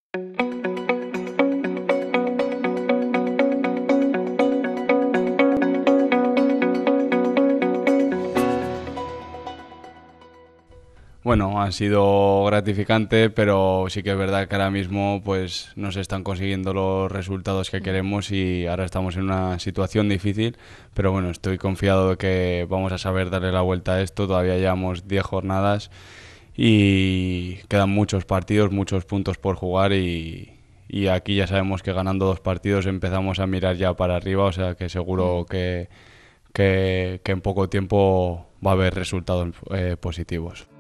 Bueno, ha sido gratificante, pero sí que es verdad que ahora mismo pues no se están consiguiendo los resultados que queremos y ahora estamos en una situación difícil, pero bueno, estoy confiado de que vamos a saber darle la vuelta a esto. Todavía llevamos 10 jornadas y quedan muchos partidos, muchos puntos por jugar y aquí ya sabemos que ganando 2 partidos empezamos a mirar ya para arriba, o sea que seguro que en poco tiempo va a haber resultados positivos.